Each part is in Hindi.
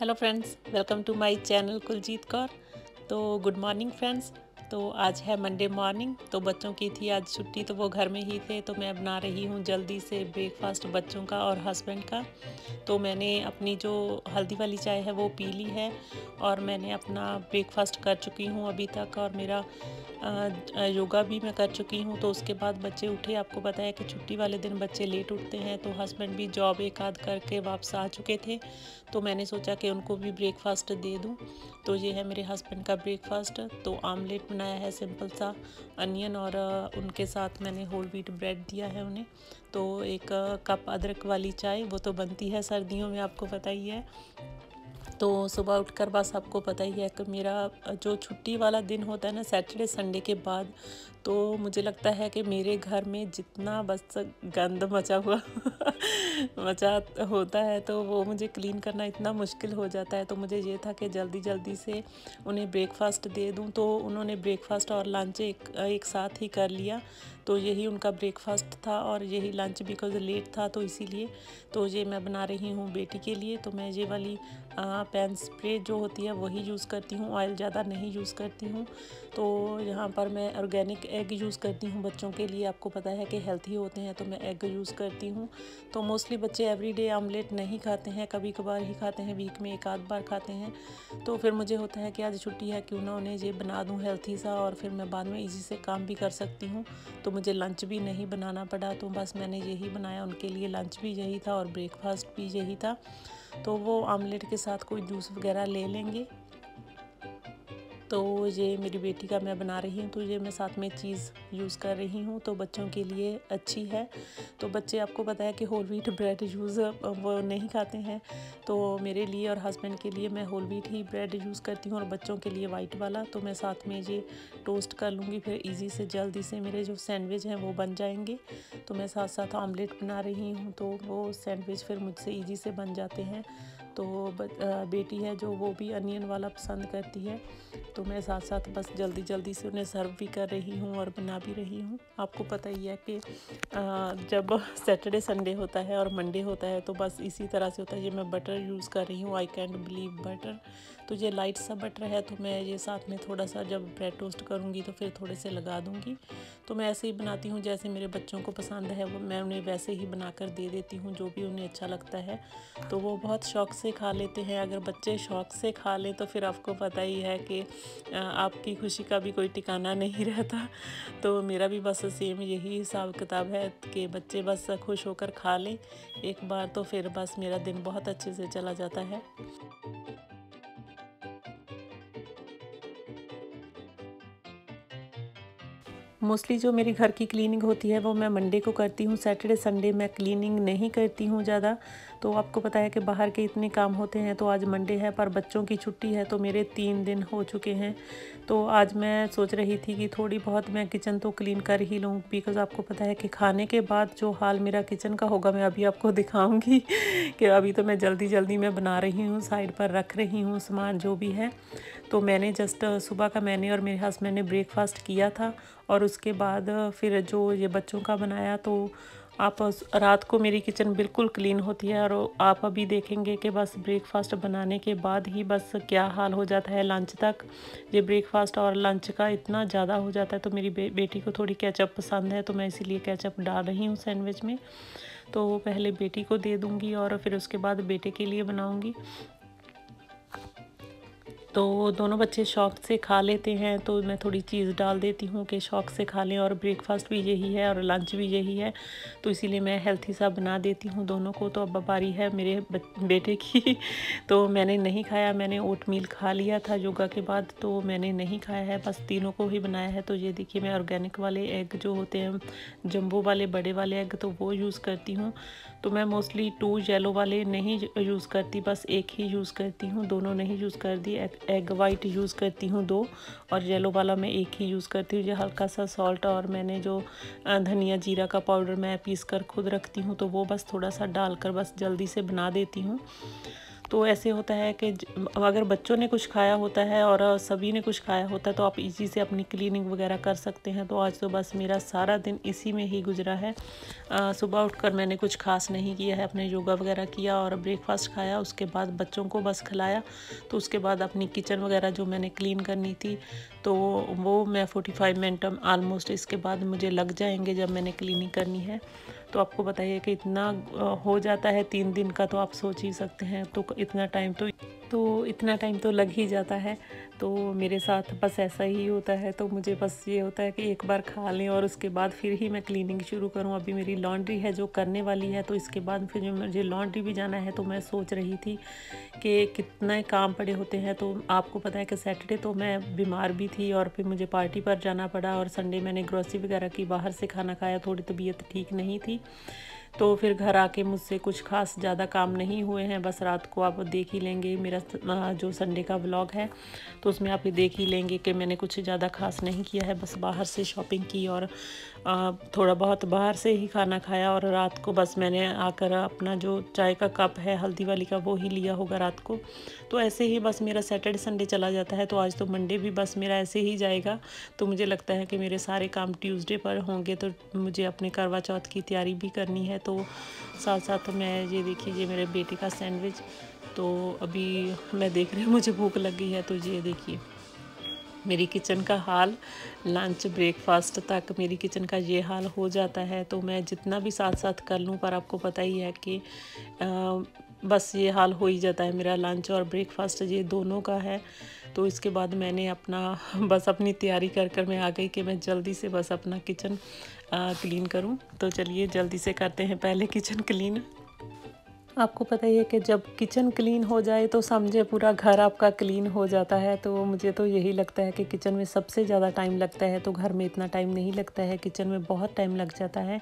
Hello friends, welcome to my channel Kuljeet Kaur. तो गुड मॉर्निंग फ्रेंड्स। तो आज है मंडे मॉर्निंग। तो बच्चों की थी आज छुट्टी, तो वो घर में ही थे। तो मैं बना रही हूँ जल्दी से ब्रेकफास्ट बच्चों का और हस्बैंड का। तो मैंने अपनी जो हल्दी वाली चाय है वो पी ली है और मैंने अपना ब्रेकफास्ट कर चुकी हूँ अभी तक। और मेरा योगा भी मैं कर चुकी हूँ। तो उसके बाद बच्चे उठे। आपको पता है कि छुट्टी वाले दिन बच्चे लेट उठते हैं। तो हस्बैंड भी जॉब एक आध करके वापस आ चुके थे। तो मैंने सोचा कि उनको भी ब्रेकफास्ट दे दूँ। तो ये है मेरे हस्बैंड का ब्रेकफास्ट। तो आमलेट बनाया है सिंपल सा, अनियन, और उनके साथ मैंने होल व्हीट ब्रेड दिया है उन्हें। तो एक कप अदरक वाली चाय, वो तो बनती है सर्दियों में, आपको पता ही है। तो सुबह उठकर बस आपको पता ही है कि मेरा जो छुट्टी वाला दिन होता है ना, सैटरडे संडे के बाद, तो मुझे लगता है कि मेरे घर में जितना बस गंद मचा हुआ मचा होता है, तो वो मुझे क्लीन करना इतना मुश्किल हो जाता है। तो मुझे ये था कि जल्दी जल्दी से उन्हें ब्रेकफास्ट दे दूं। तो उन्होंने ब्रेकफास्ट और लंच एक साथ ही कर लिया। तो यही उनका ब्रेकफास्ट था और यही लंच, बिकॉज लेट था तो इसीलिए। तो ये मैं बना रही हूँ बेटी के लिए। तो मैं ये वाली पैन स्प्रे जो होती है वही यूज़ करती हूँ, ऑयल ज़्यादा नहीं यूज़ करती हूँ। तो यहाँ पर मैं ऑर्गेनिक एग यूज़ करती हूँ बच्चों के लिए। आपको पता है कि हेल्थी होते हैं, तो मैं एग यूज़ करती हूँ। तो मोस्टली बच्चे एवरीडे आमलेट नहीं खाते हैं, कभी कभार ही खाते हैं, वीक में एक आध बार खाते हैं। तो फिर मुझे होता है कि आज छुट्टी है, क्यों ना उन्हें ये बना दूँ हेल्थी सा, और फिर मैं बाद में इजी से काम भी कर सकती हूँ। तो मुझे लंच भी नहीं बनाना पड़ा। तो बस मैंने यही बनाया उनके लिए। लंच भी यही था और ब्रेकफास्ट भी यही था। तो वो आमलेट के साथ कोई जूस वगैरह ले लेंगे। तो ये मेरी बेटी का मैं बना रही हूँ। तो ये मैं साथ में चीज़ यूज़ कर रही हूँ, तो बच्चों के लिए अच्छी है। तो बच्चे, आपको पता है कि होल व्हीट ब्रेड वो नहीं खाते हैं। तो मेरे लिए और हस्बैंड के लिए मैं होल व्हीट ही ब्रेड यूज़ करती हूँ और बच्चों के लिए वाइट वाला। तो मैं साथ में ये टोस्ट कर लूँगी, फिर ईजी से जल्दी से मेरे जो सैंडविच हैं वो बन जाएंगे। तो मैं साथ साथ आमलेट बना रही हूँ, तो वो सैंडविच फिर मुझसे ईजी से बन जाते हैं। तो बेटी है जो, वो भी अनियन वाला पसंद करती है। तो मैं साथ साथ बस जल्दी जल्दी से उन्हें सर्व भी कर रही हूँ और बना भी रही हूँ। आपको पता ही है कि जब सैटरडे संडे होता है और मंडे होता है, तो बस इसी तरह से होता है। ये मैं बटर यूज़ कर रही हूँ, आई कैंट बिलीव बटर। तो ये लाइट सा बटर है। तो मैं ये साथ में थोड़ा सा, जब ब्रेड टोस्ट करूँगी तो फिर थोड़े से लगा दूँगी। तो मैं ऐसे ही बनाती हूँ जैसे मेरे बच्चों को पसंद है, वो मैं उन्हें वैसे ही बनाकर दे देती हूँ, जो भी उन्हें अच्छा लगता है। तो वो बहुत शौक़ से खा लेते हैं। अगर बच्चे शौक़ से खा लें तो फिर आपको पता ही है कि आपकी खुशी का भी कोई ठिकाना नहीं रहता। तो मेरा भी बस सेम यही हिसाब किताब है कि बच्चे बस खुश होकर खा लें एक बार, तो फिर बस मेरा दिन बहुत अच्छे से चला जाता है। मोस्टली जो मेरी घर की क्लीनिंग होती है वो मैं मंडे को करती हूँ। सैटरडे संडे मैं क्लीनिंग नहीं करती हूँ ज़्यादा। तो आपको पता है कि बाहर के इतने काम होते हैं। तो आज मंडे है, पर बच्चों की छुट्टी है, तो मेरे 3 दिन हो चुके हैं। तो आज मैं सोच रही थी कि थोड़ी बहुत मैं किचन तो क्लीन कर ही लूँ, बिकॉज़ आपको पता है कि खाने के बाद जो हाल मेरा किचन का होगा, मैं अभी आपको दिखाऊँगी कि अभी तो मैं जल्दी जल्दी में बना रही हूँ, साइड पर रख रही हूँ सामान जो भी है। तो मैंने जस्ट सुबह का मैंने और मेरे हस्बैंड ने ब्रेकफास्ट किया था, और उसके बाद फिर जो ये बच्चों का बनाया। तो आप रात को मेरी किचन बिल्कुल क्लीन होती है, और आप अभी देखेंगे कि बस ब्रेकफास्ट बनाने के बाद ही बस क्या हाल हो जाता है लंच तक। ये ब्रेकफास्ट और लंच का इतना ज़्यादा हो जाता है। तो मेरी बेटी को थोड़ी केचप पसंद है, तो मैं इसीलिए केचप डाल रही हूँ सैंडविच में। तो पहले बेटी को दे दूँगी और फिर उसके बाद बेटे के लिए बनाऊँगी। तो दोनों बच्चे शौक़ से खा लेते हैं, तो मैं थोड़ी चीज़ डाल देती हूँ कि शौक़ से खा लें। और ब्रेकफास्ट भी यही है और लंच भी यही है, तो इसीलिए मैं हेल्थी सा बना देती हूँ दोनों को। तो अब बारी है मेरे बेटे की। तो मैंने नहीं खाया, मैंने ओट मील खा लिया था योगा के बाद, तो मैंने नहीं खाया है, बस तीनों को ही बनाया है। तो ये देखिए, मैं ऑर्गेनिक वाले एग जो होते हैं, जंबो वाले बड़े वाले एग, तो वो यूज़ करती हूँ। तो मैं मोस्टली 2 येलो वाले नहीं यूज़ करती, बस एक ही यूज़ करती हूँ, दोनों नहीं यूज़ कर दी। एग वाइट यूज़ करती हूँ 2, और येलो वाला मैं एक ही यूज़ करती हूँ। जो हल्का सा सॉल्ट, और मैंने जो धनिया जीरा का पाउडर मैं पीस कर खुद रखती हूँ, तो वो बस थोड़ा सा डालकर बस जल्दी से बना देती हूँ। तो ऐसे होता है कि अगर बच्चों ने कुछ खाया होता है और सभी ने कुछ खाया होता है तो आप इजी से अपनी क्लीनिंग वगैरह कर सकते हैं। तो आज तो बस मेरा सारा दिन इसी में ही गुजरा है। सुबह उठकर मैंने कुछ खास नहीं किया है, अपने योगा वगैरह किया और ब्रेकफास्ट खाया, उसके बाद बच्चों को बस खिलाया। तो उसके बाद अपनी किचन वगैरह जो मैंने क्लीन करनी थी तो वो मैं 45 मिनट आलमोस्ट इसके बाद मुझे लग जाएंगे जब मैंने क्लीनिंग करनी है। तो आपको बताइए कि इतना हो जाता है 3 दिन का, तो आप सोच ही सकते हैं। तो इतना टाइम तो लग ही जाता है। तो मेरे साथ बस ऐसा ही होता है। तो मुझे बस ये होता है कि एक बार खा लें और उसके बाद फिर ही मैं क्लीनिंग शुरू करूं। अभी मेरी लॉन्ड्री है जो करने वाली है, तो इसके बाद फिर मुझे लॉन्ड्री भी जाना है। तो मैं सोच रही थी कि कितना काम पड़े होते हैं। तो आपको पता है कि सैटरडे तो मैं बीमार भी थी और फिर मुझे पार्टी पर जाना पड़ा, और संडे मैंने ग्रोसरी वगैरह की, बाहर से खाना खाया, थोड़ी तबीयत ठीक नहीं थी। तो फिर घर आके मुझसे कुछ खास ज़्यादा काम नहीं हुए हैं। बस रात को आप देख ही लेंगे मेरा जो संडे का व्लॉग है, तो उसमें आप ये देख ही लेंगे कि मैंने कुछ ज़्यादा खास नहीं किया है। बस बाहर से शॉपिंग की और थोड़ा बहुत बाहर से ही खाना खाया, और रात को बस मैंने आकर अपना जो चाय का कप है हल्दी वाली का वो ही लिया होगा रात को। तो ऐसे ही बस मेरा सैटरडे संडे चला जाता है। तो आज तो मंडे भी बस मेरा ऐसे ही जाएगा। तो मुझे लगता है कि मेरे सारे काम ट्यूसडे पर होंगे। तो मुझे अपने करवा चौथ की तैयारी भी करनी है। तो साथ साथ मैं ये देखिए मेरे बेटे का सैंडविच, तो अभी मैं देख रही हूँ मुझे भूख लगी है। तो ये देखिए मेरी किचन का हाल, लंच ब्रेकफास्ट तक मेरी किचन का ये हाल हो जाता है। तो मैं जितना भी साथ साथ कर लूँ, पर आपको पता ही है कि बस ये हाल हो ही जाता है। मेरा लंच और ब्रेकफास्ट ये दोनों का है। तो इसके बाद मैंने अपनी तैयारी कर मैं आ गई कि मैं जल्दी से बस अपना किचन क्लीन करूं। तो चलिए जल्दी से करते हैं पहले किचन क्लीन। आपको पता ही है कि जब किचन क्लीन हो जाए तो समझे पूरा घर आपका क्लीन हो जाता है। तो मुझे तो यही लगता है कि किचन में सबसे ज़्यादा टाइम लगता है। तो घर में इतना टाइम नहीं लगता है, किचन में बहुत टाइम लग जाता है।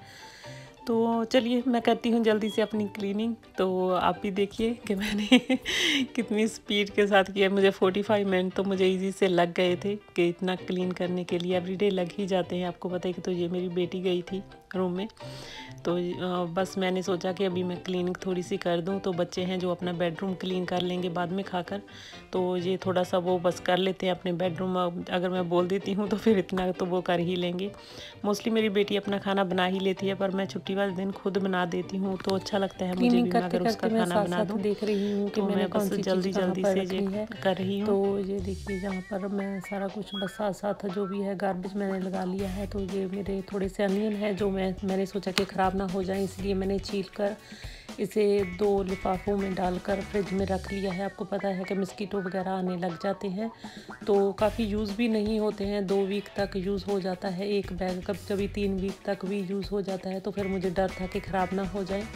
तो चलिए मैं करती हूँ जल्दी से अपनी क्लीनिंग। तो आप भी देखिए कि मैंने कितनी स्पीड के साथ किया। मुझे 45 मिनट तो मुझे इजी से लग गए थे कि इतना क्लीन करने के लिए एवरीडे लग ही जाते हैं, आपको पता है कि। तो ये मेरी बेटी गई थी रूम में, तो बस मैंने सोचा कि अभी मैं क्लीनिंग थोड़ी सी कर दूं। तो बच्चे हैं जो अपना बेडरूम क्लीन कर लेंगे बाद में खाकर, तो ये थोड़ा सा वो बस कर लेते हैं अपने बेडरूम। अगर मैं बोल देती हूँ तो फिर इतना तो वो कर ही लेंगे। मोस्टली मेरी बेटी अपना खाना बना ही लेती है, पर मैं छुट्टी वाले दिन खुद बना देती हूँ। तो अच्छा लगता है मुझे भी, अगर उसका खाना बना दूँ। देख रही हूँ कि मैं बस जल्दी से कर रही हूँ। तो ये देखिए यहाँ पर मैं सारा कुछ बस साथ साथ जो भी है गार्बेज मैंने लगा लिया है। तो ये मेरे थोड़े से अनियन है जो मैंने सोचा कि ख़राब ना हो जाए, इसलिए मैंने छील कर इसे 2 लिफाफों में डालकर फ्रिज में रख लिया है। आपको पता है कि मस्कीटो वगैरह आने लग जाते हैं, तो काफ़ी यूज़ भी नहीं होते हैं। 2 वीक तक यूज़ हो जाता है एक बैग, कभी कभी 3 वीक तक भी यूज़ हो जाता है। तो फिर मुझे डर था कि ख़राब ना हो जाए,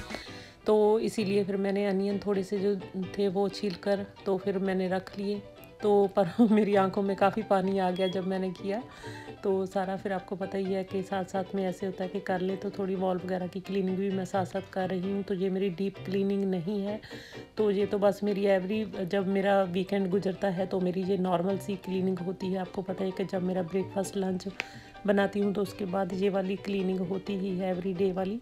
तो इसीलिए फिर मैंने अनियन थोड़े से जो थे वो छील कर तो फिर मैंने रख लिए। तो पर मेरी आंखों में काफ़ी पानी आ गया जब मैंने किया। तो सारा फिर आपको पता ही है कि साथ साथ में ऐसे होता है कि कर ले, तो थोड़ी वॉल वगैरह की क्लीनिंग भी मैं साथ साथ कर रही हूँ। तो ये मेरी डीप क्लीनिंग नहीं है, तो ये तो बस मेरी जब मेरा वीकेंड गुजरता है तो मेरी ये नॉर्मल सी क्लीनिंग होती है। आपको पता है कि जब मेरा ब्रेकफास्ट लंच बनाती हूँ तो उसके बाद ये वाली क्लीनिंग होती ही है एवरीडे वाली।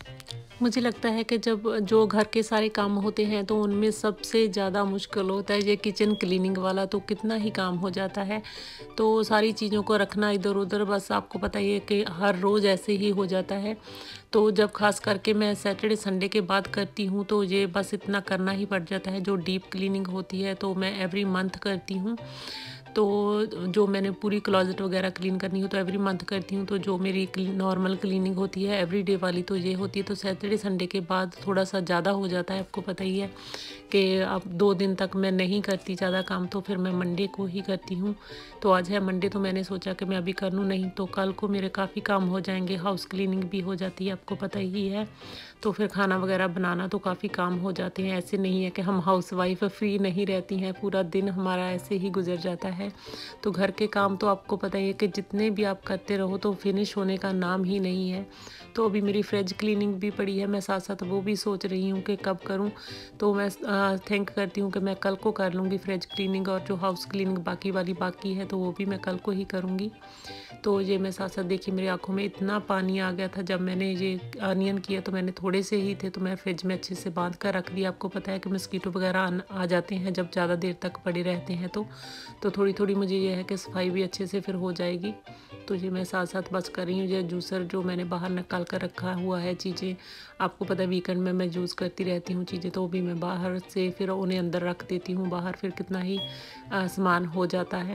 मुझे लगता है कि जब जो घर के सारे काम होते हैं तो उनमें सबसे ज़्यादा मुश्किल होता है ये किचन क्लीनिंग वाला। तो कितना ही काम हो जाता है, तो सारी चीज़ों को रखना इधर उधर, बस आपको पता ही है कि हर रोज़ ऐसे ही हो जाता है। तो जब खास करके मैं सैटरडे संडे के बाद करती हूँ तो ये बस इतना करना ही पड़ जाता है। जो डीप क्लीनिंग होती है तो मैं एवरी मंथ करती हूँ। तो जो मैंने पूरी क्लोजेट वगैरह क्लीन करनी हो तो एवरी मंथ करती हूँ। तो जो मेरी नॉर्मल क्लीनिंग होती है एवरीडे वाली तो ये होती है। तो सैटरडे संडे के बाद थोड़ा सा ज़्यादा हो जाता है। आपको पता ही है कि अब 2 दिन तक मैं नहीं करती ज़्यादा काम, तो फिर मैं मंडे को ही करती हूँ। तो आज है मंडे, तो मैंने सोचा कि मैं अभी कर लूँ, नहीं तो कल को मेरे काफ़ी काम हो जाएंगे। हाउस क्लीनिंग भी हो जाती है, आपको पता ही है। तो फिर खाना वगैरह बनाना तो काफ़ी काम हो जाते हैं। ऐसे नहीं है कि हम हाउस वाइफ फ्री नहीं रहती हैं, पूरा दिन हमारा ऐसे ही गुजर जाता है। तो घर के काम तो आपको पता ही है कि जितने भी आप करते रहो तो फिनिश होने का नाम ही नहीं है। तो अभी मेरी फ्रिज क्लीनिंग भी पड़ी है, मैं साथ साथ वो भी सोच रही हूँ कि कब करूँ। तो मैं थिंक करती हूँ कि मैं कल को कर लूँगी फ्रिज क्लीनिंग, और जो हाउस क्लीनिंग बाकी है तो वो भी मैं कल को ही करूँगी। तो ये मैं साथ साथ देखिए मेरी आंखों में इतना पानी आ गया था जब मैंने ये अनियन किया। तो मैंने थोड़े से ही थे तो मैं फ्रिज में अच्छे से बांध कर रख दिया। आपको पता है कि मस्कीटो वगैरह आ जाते हैं जब ज़्यादा देर तक पड़े रहते हैं। तो थोड़ी थोड़ी मुझे ये है कि सफाई भी अच्छे से फिर हो जाएगी। तो ये मैं साथ साथ बस कर रही हूँ। ये जूसर जो मैंने बाहर निकाल कर रखा हुआ है चीज़ें, आपको पता है वीकेंड में मैं यूज़ करती रहती हूँ चीज़ें, तो वो भी मैं बाहर से फिर उन्हें अंदर रख देती हूँ। बाहर फिर कितना ही सामान हो जाता है।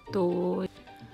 तो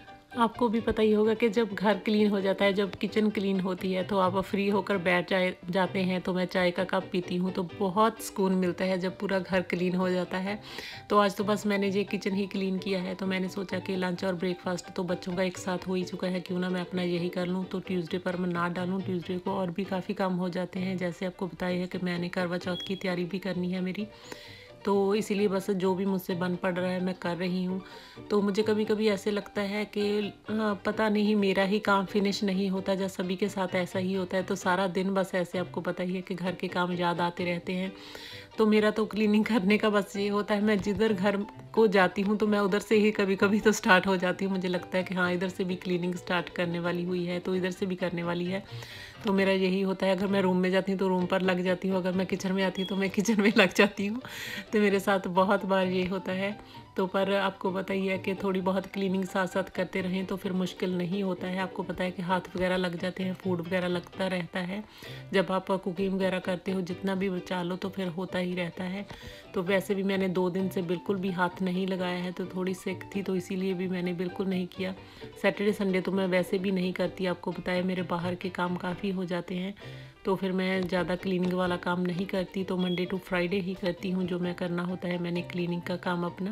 आपको भी पता ही होगा कि जब घर क्लीन हो जाता है, जब किचन क्लीन होती है तो आप फ्री होकर बैठ जाते हैं। तो मैं चाय का कप पीती हूँ तो बहुत सुकून मिलता है जब पूरा घर क्लीन हो जाता है। तो आज तो बस मैंने ये किचन ही क्लीन किया है। तो मैंने सोचा कि लंच और ब्रेकफास्ट तो बच्चों का एक साथ हो ही चुका है, क्यों ना मैं अपना यही कर लूँ। तो ट्यूसडे पर मैं ना डालूँ, ट्यूसडे को और भी काफ़ी काम हो जाते हैं। जैसे आपको बताया है कि मैंने करवा चौथ की तैयारी भी करनी है मेरी, तो इसीलिए बस जो भी मुझसे बन पड़ रहा है मैं कर रही हूँ। तो मुझे कभी कभी ऐसे लगता है कि पता नहीं मेरा ही काम फिनिश नहीं होता, जब सभी के साथ ऐसा ही होता है। तो सारा दिन बस ऐसे आपको पता ही है कि घर के काम याद आते रहते हैं। तो मेरा तो क्लीनिंग करने का बस ये होता है, मैं जिधर घर को जाती हूँ तो मैं उधर से ही कभी कभी तो स्टार्ट हो जाती हूँ। मुझे लगता है कि हाँ इधर से भी क्लीनिंग स्टार्ट करने वाली हुई है तो इधर से भी करने वाली है। तो मेरा यही होता है, अगर मैं रूम में जाती हूँ तो रूम पर लग जाती हूँ, अगर मैं किचन में आती हूँ तो मैं किचन में लग जाती हूँ। तो मेरे साथ बहुत बार ये होता है। तो पर आपको पता ही है कि थोड़ी बहुत क्लीनिंग साथ साथ करते रहें तो फिर मुश्किल नहीं होता है। आपको पता है कि हाथ वगैरह लग जाते हैं, फूड वगैरह लगता रहता है जब आप कुकिंग वगैरह करते हो, जितना भी बचा लो तो फिर होता ही रहता है। तो वैसे भी मैंने 2 दिन से बिल्कुल भी हाथ नहीं लगाया है, तो थोड़ी सिक थी तो इसीलिए भी मैंने बिल्कुल नहीं किया। सैटरडे संडे तो मैं वैसे भी नहीं करती, आपको पता है मेरे बाहर के काम काफ़ी हो जाते हैं तो फिर मैं ज़्यादा क्लीनिंग वाला काम नहीं करती। तो मंडे टू फ्राइडे ही करती हूँ जो मैं करना होता है मैंने क्लीनिंग का काम अपना।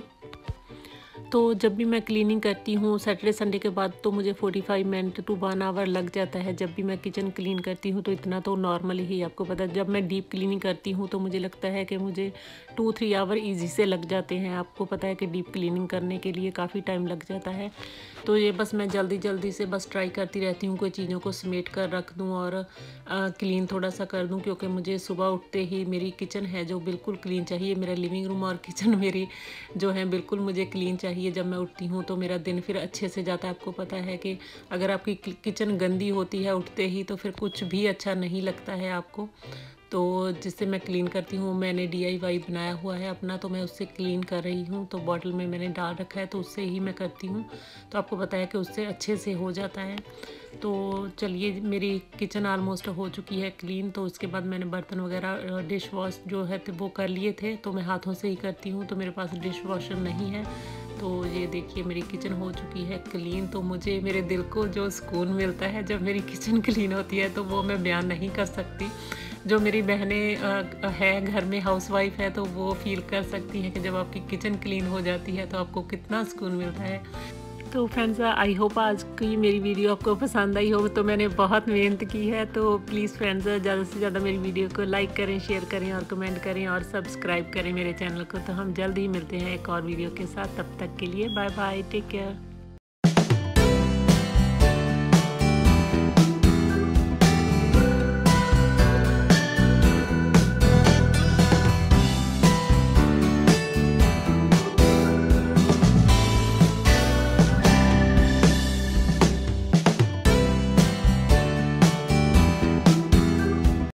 तो जब भी मैं क्लीनिंग करती हूँ सैटरडे संडे के बाद तो मुझे 45 मिनट टू 1 आवर लग जाता है। जब भी मैं किचन क्लीन करती हूँ तो इतना तो नॉर्मल ही, आपको पता है जब मैं डीप क्लीनिंग करती हूँ तो मुझे लगता है कि मुझे 2-3 आवर ईजी से लग जाते हैं। आपको पता है कि डीप क्लीनिंग करने के लिए काफ़ी टाइम लग जाता है। तो ये बस मैं जल्दी से बस ट्राई करती रहती हूँ कोई चीज़ों को समेट कर रख दूँ और क्लीन थोड़ा सा कर दूँ, क्योंकि मुझे सुबह उठते ही मेरी किचन है जो बिल्कुल क्लीन चाहिए। मेरा लिविंग रूम और किचन मेरी जो है बिल्कुल मुझे क्लीन चाहिए। जब मैं उठती हूँ तो मेरा दिन फिर अच्छे से जाता है। आपको पता है कि अगर आपकी किचन गंदी होती है उठते ही तो फिर कुछ भी अच्छा नहीं लगता है आपको। तो जिससे मैं क्लीन करती हूँ, मैंने DIY बनाया हुआ है अपना, तो मैं उससे क्लीन कर रही हूँ। तो बॉटल में मैंने डाल रखा है तो उससे ही मैं करती हूँ। तो आपको पता है कि उससे अच्छे से हो जाता है। तो चलिए मेरी किचन ऑलमोस्ट हो चुकी है क्लीन। तो उसके बाद मैंने बर्तन वगैरह डिश वॉश जो है वो कर लिए थे, तो मैं हाथों से ही करती हूँ, तो मेरे पास डिश वॉशर नहीं है। तो ये देखिए मेरी किचन हो चुकी है क्लीन। तो मुझे मेरे दिल को जो सुकून मिलता है जब मेरी किचन क्लीन होती है तो वो मैं बयान नहीं कर सकती। जो मेरी बहनें है घर में हाउसवाइफ है तो वो फील कर सकती हैं कि जब आपकी किचन क्लीन हो जाती है तो आपको कितना सुकून मिलता है। तो फ्रेंड्स आई होप आज की मेरी वीडियो आपको पसंद आई हो। तो मैंने बहुत मेहनत की है, तो प्लीज़ फ्रेंड्स ज़्यादा से ज़्यादा मेरी वीडियो को लाइक करें, शेयर करें और कमेंट करें और सब्सक्राइब करें मेरे चैनल को। तो हम जल्द ही मिलते हैं एक और वीडियो के साथ, तब तक के लिए बाय बाय, टेक केयर।